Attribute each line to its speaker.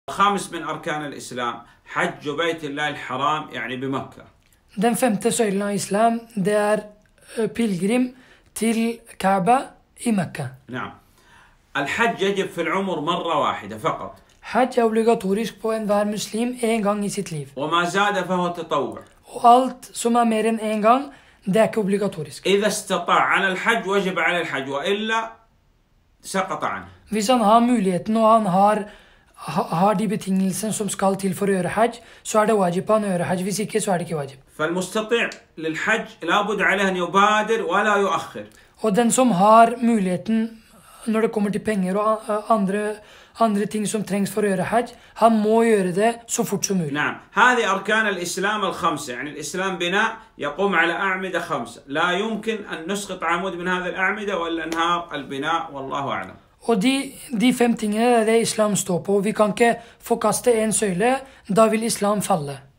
Speaker 1: خامس من أركان الإسلام حج بيت الله الحرام يعني بمكة.
Speaker 2: Den femte søylen av islam, det pilgrim til Kaaba i Mekka.
Speaker 1: نعم. الحج يجب في العمر مرة واحدة فقط.
Speaker 2: Hajj obligatorisk på enhver muslim en gang i sitt liv.
Speaker 1: وما زاد فهو تطوع.
Speaker 2: Og alt som mer enn en gang, det ikke obligatorisk.
Speaker 1: إذا استطاع على الحج وجب على الحج وإلا سقط عنه.
Speaker 2: Hvis han har muligheten og han har de betingelsene som skal til for å gjøre hajj, så det wajib på han å gjøre hajj. Hvis ikke, så det ikke wajib.
Speaker 1: فالمستطيع للحج لابد عليه أن يبادر ولا يؤخر.
Speaker 2: Og den som har muligheten når det kommer til penger og andre ting som trengs for å gjøre hajj, han må gjøre det så fort som mulig.
Speaker 1: نعم. هذه أركان الإسلام الخمسة. يعني الإسلام بناء يقوم على أعمدة خمسة. لا يمكن أن نسقط عمود من هذه الأعمدة ولا انهار البناء والله أعلم.
Speaker 2: Og de fem tingene det islam står på. Vi kan ikke forkaste en søyle, da vil islam falle.